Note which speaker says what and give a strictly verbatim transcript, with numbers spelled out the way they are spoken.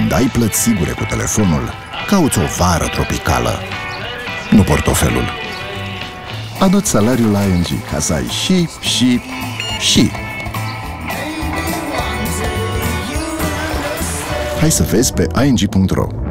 Speaker 1: Când ai plăți sigure cu telefonul, cauți o vară tropicală, nu portofelul. Adu-ți salariul la I N G ca să ai și, și, și. Hai să vezi pe i n g punct r o.